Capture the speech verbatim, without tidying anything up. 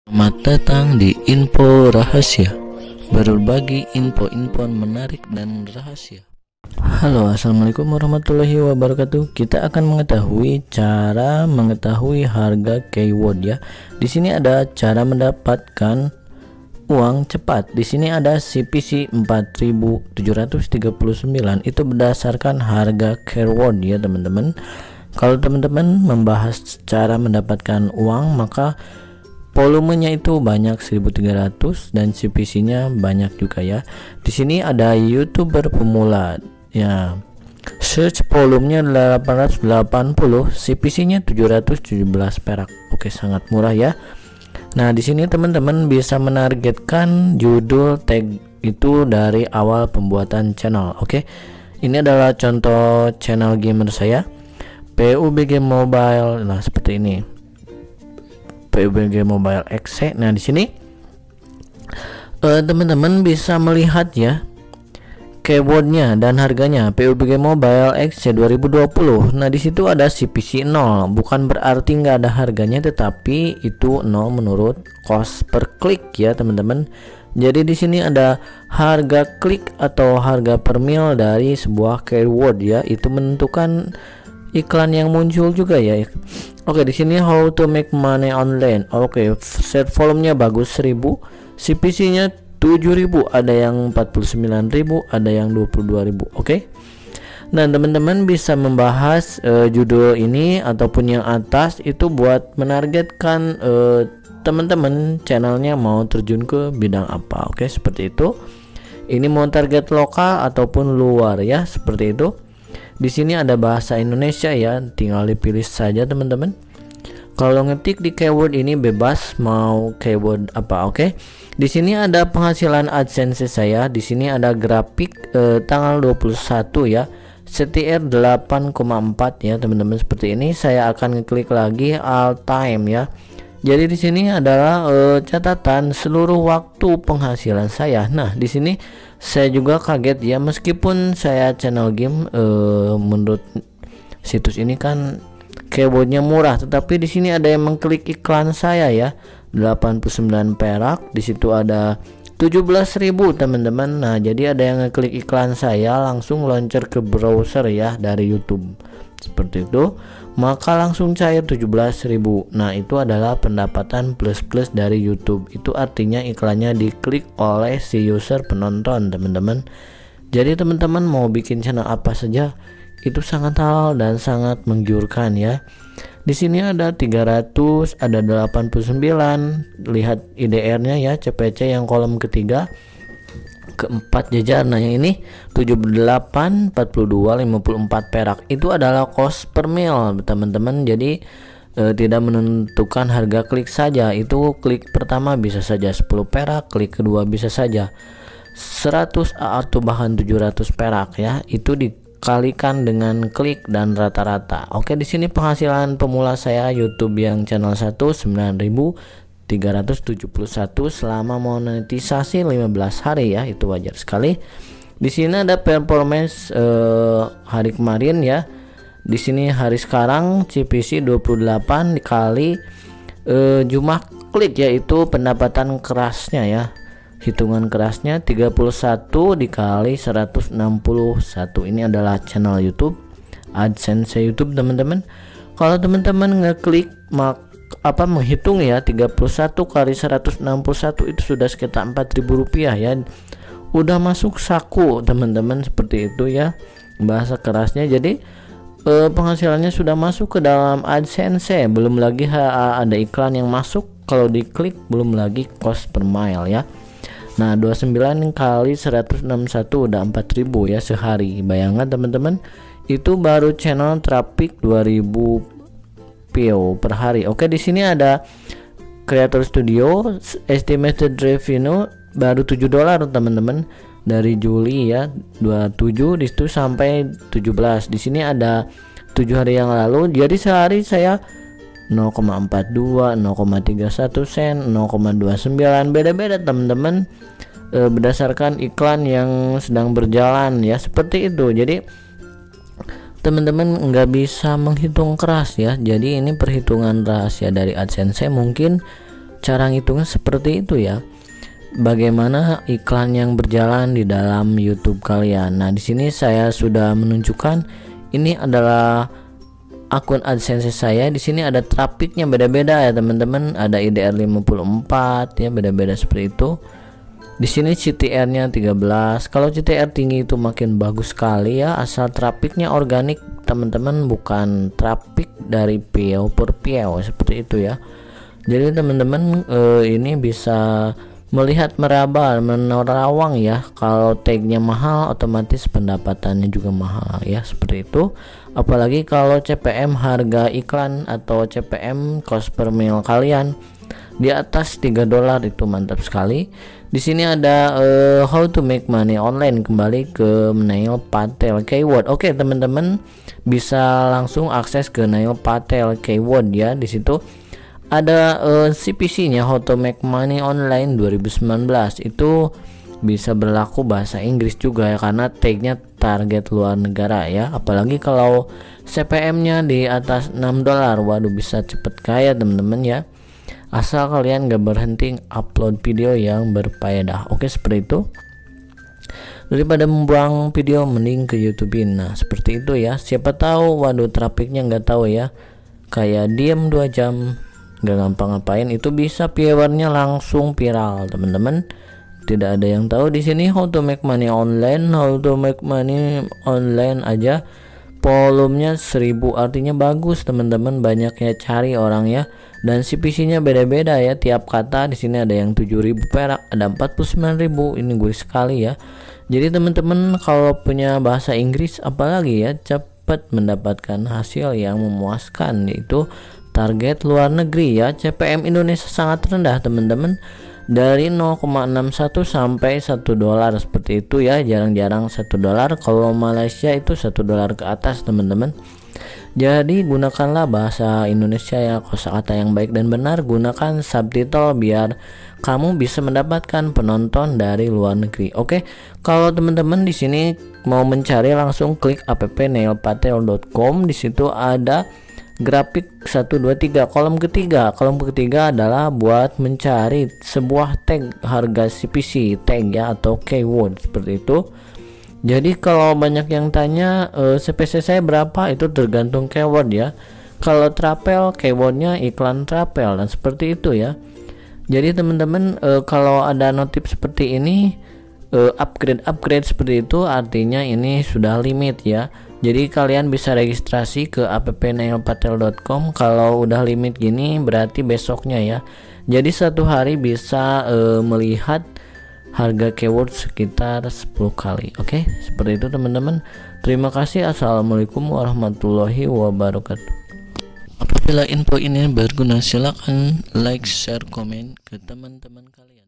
Selamat datang di Info Rahasia, berbagi info-info menarik dan rahasia. Halo, assalamualaikum warahmatullahi wabarakatuh. Kita akan mengetahui cara mengetahui harga keyword ya. Di sini ada cara mendapatkan uang cepat. Di sini ada C P C empat ribu tujuh ratus tiga puluh sembilan. Itu berdasarkan harga keyword ya teman-teman. Kalau teman-teman membahas cara mendapatkan uang, maka volumenya itu banyak seribu tiga ratus dan C P C-nya banyak juga ya. Di sini ada YouTuber pemula ya. Search volumenya delapan ratus delapan puluh, C P C-nya tujuh ratus tujuh belas perak. Oke, sangat murah ya. Nah, di sini teman-teman bisa menargetkan judul tag itu dari awal pembuatan channel. Oke. Ini adalah contoh channel gamer saya, P U B G Mobile. Nah, seperti ini. P U B G Mobile X C. Nah, di sini teman-teman uh, bisa melihat ya keywordnya dan harganya. P U B G Mobile X C dua ribu dua puluh. Nah, di situ ada C P C nol. Bukan berarti nggak ada harganya, tetapi itu nol menurut cost per klik ya teman-teman. Jadi di sini ada harga klik atau harga per mil dari sebuah keyword ya. Itu menentukan iklan yang muncul juga ya. Oke, di sini how to make money online. Oke, set volumenya bagus seribu, C P C-nya tujuh ribu, ada yang empat puluh sembilan ribu, ada yang dua puluh dua ribu. Oke. Nah, teman-teman bisa membahas uh, judul ini ataupun yang atas itu buat menargetkan uh, teman-teman channelnya mau terjun ke bidang apa. Oke, seperti itu. Ini mau target lokal ataupun luar ya, seperti itu. Di sini ada bahasa Indonesia ya, tinggal dipilih saja teman-teman. Kalau ngetik di keyword ini bebas mau keyword apa. Oke. Di sini ada penghasilan AdSense saya. Di sini ada grafik eh, tanggal dua puluh satu ya. C T R delapan koma empat ya teman-teman, seperti ini. Saya akan ngeklik lagi all time ya. Jadi di sini adalah eh, catatan seluruh waktu penghasilan saya. Nah, di sini saya juga kaget ya, meskipun saya channel game eh, menurut situs ini kan keywordnya murah, tetapi di sini ada yang mengklik iklan saya ya, delapan puluh sembilan perak. Di situ ada tujuh belas ribu teman-teman. Nah, jadi ada yang ngeklik iklan saya langsung launcher ke browser ya dari YouTube. Seperti itu. Maka langsung cair tujuh belas ribu. Nah, itu adalah pendapatan plus-plus dari YouTube. Itu artinya iklannya diklik oleh si user penonton, teman-teman. Jadi teman-teman mau bikin channel apa saja itu sangat halal dan sangat menggiurkan ya. Di sini ada tiga ratus, ada delapan puluh sembilan. Lihat I D R-nya ya, C P C yang kolom ketiga. Keempat jajar. Nah, yang ini tujuh puluh delapan, empat puluh dua, lima puluh empat perak. Itu adalah cost per mil teman-teman. Jadi e, tidak menentukan harga klik saja. Itu klik pertama bisa saja sepuluh perak, klik kedua bisa saja seratus atau bahkan tujuh ratus perak ya. Itu dikalikan dengan klik dan rata-rata. Oke, di sini penghasilan pemula saya YouTube yang channel satu sembilan ribu tiga ratus tujuh puluh satu selama monetisasi lima belas hari ya, itu wajar sekali. Di sini ada performance eh, hari kemarin ya. Di sini hari sekarang C P C dua puluh delapan dikali eh, jumlah klik, yaitu pendapatan kerasnya ya. Hitungan kerasnya tiga puluh satu dikali seratus enam puluh satu. Ini adalah channel YouTube, AdSense YouTube teman-teman. Kalau teman-teman ngeklik mak apa menghitung ya, tiga puluh satu kali seratus enam puluh satu itu sudah sekitar empat ribu rupiah ya. Udah masuk saku teman-teman, seperti itu ya bahasa kerasnya. Jadi eh, penghasilannya sudah masuk ke dalam AdSense. Belum lagi ha, ada iklan yang masuk kalau diklik, belum lagi cost per mile ya. Nah, dua puluh sembilan kali seratus enam puluh satu udah empat ribu ya sehari. Bayangkan teman-teman, itu baru channel traffic dua ribu view per hari. Oke, di sini ada Creator Studio estimated revenue baru tujuh dolar teman-teman dari Juli ya dua puluh tujuh, di situ sampai tujuh belas. Di sini ada tujuh hari yang lalu. Jadi sehari saya nol koma empat dua, nol koma tiga satu sen, nol koma dua sembilan, beda-beda teman-teman e, berdasarkan iklan yang sedang berjalan ya, seperti itu. Jadi teman-teman nggak bisa menghitung keras ya. Jadi ini perhitungan rahasia dari AdSense. Mungkin cara ngitungnya seperti itu ya. Bagaimana iklan yang berjalan di dalam YouTube kalian. Nah, di sini saya sudah menunjukkan ini adalah akun AdSense saya. Di sini ada trafficnya beda-beda ya teman-teman. Ada I D R lima puluh empat ya, beda-beda seperti itu. Di sini C T R-nya tiga belas. Kalau C T R tinggi itu makin bagus sekali ya, asal trafficnya organik teman-teman, bukan traffic dari piau per piau seperti itu ya. Jadi teman-teman eh, ini bisa melihat meraba menerawang ya. Kalau tagnya mahal otomatis pendapatannya juga mahal ya, seperti itu. Apalagi kalau C P M harga iklan atau C P M cost per mil kalian di atas tiga dolar itu mantap sekali. Di sini ada uh, how to make money online, kembali ke Neil Patel Keyword. Oke teman-teman, bisa langsung akses ke Neil Patel Keyword ya. Di situ ada uh, C P C-nya How to Make Money Online dua ribu sembilan belas. Itu bisa berlaku bahasa Inggris juga ya, karena tagnya target luar negara ya. Apalagi kalau C P M-nya di atas enam dolar, waduh bisa cepet kaya teman-teman ya, asal kalian gak berhenti upload video yang berfaedah. Oke, seperti itu. Daripada membuang video mending ke YouTube-in. Nah, seperti itu ya. Siapa tahu waduh trafficnya nggak tahu ya, kayak diem dua jam nggak ngapa-ngapain, itu bisa viewernya langsung viral teman-teman. Tidak ada yang tahu di sini how to make money online. How to make money online aja volumenya seribu, artinya bagus teman-teman, banyak ya cari orang ya. Dan C P C-nya beda-beda ya, tiap kata. Di sini ada yang tujuh ribu perak, ada empat puluh sembilan ribu. Ini gurih sekali ya. Jadi teman-teman kalau punya bahasa Inggris apalagi ya, cepat mendapatkan hasil yang memuaskan, yaitu target luar negeri ya. C P M Indonesia sangat rendah teman-teman, dari nol koma enam satu sampai satu dolar seperti itu ya, jarang-jarang satu dolar. Kalau Malaysia itu satu dolar ke atas teman-teman. Jadi gunakanlah bahasa Indonesia ya, kosakata yang baik dan benar, gunakan subtitle biar kamu bisa mendapatkan penonton dari luar negeri. Oke, kalau teman-teman di sini mau mencari langsung klik app neil patel dot com. Di situ ada grafik satu dua tiga, kolom ketiga. Kolom ketiga adalah buat mencari sebuah tag harga C P C tag ya, atau keyword seperti itu. Jadi kalau banyak yang tanya e, C P C saya berapa, itu tergantung keyword ya. Kalau travel keywordnya iklan travel dan seperti itu ya. Jadi teman-teman e, kalau ada notif seperti ini e, upgrade upgrade seperti itu, artinya ini sudah limit ya. Jadi kalian bisa registrasi ke app neil patel dot com. Kalau udah limit gini berarti besoknya ya. Jadi satu hari bisa e, melihat harga keyword sekitar sepuluh kali. Oke, seperti itu teman-teman. Terima kasih. Assalamualaikum warahmatullahi wabarakatuh. Apabila info ini berguna, silakan like, share, komen ke teman-teman kalian.